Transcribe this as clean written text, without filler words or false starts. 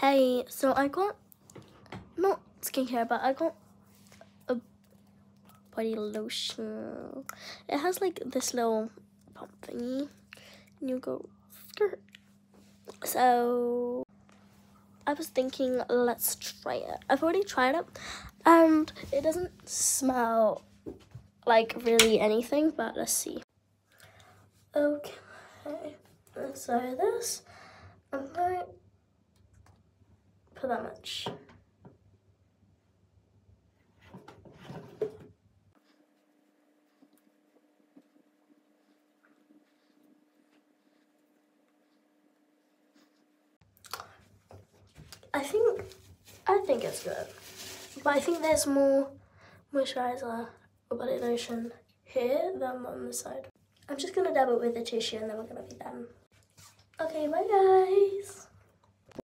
Hey, so I got, not skincare, but I got a body lotion. It has like this little pump thingy, and you go skirt. So I was thinking, let's try it. I've already tried it, and it doesn't smell like really anything, but let's see. Okay, so this, I'm going to put that much. I think it's good, but I think there's more moisturizer or body lotion here than on this side. I'm just gonna dab it with a tissue and then we're gonna be done. Okay, bye guys.